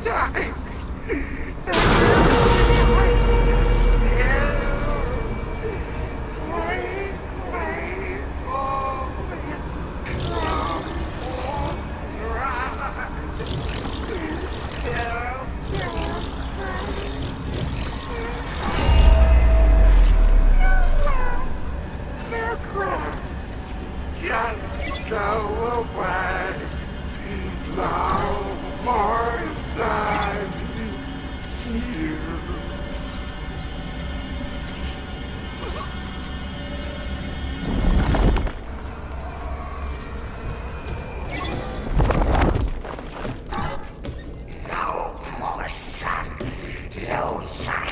Just go away. No more sun here. No more sun, no light.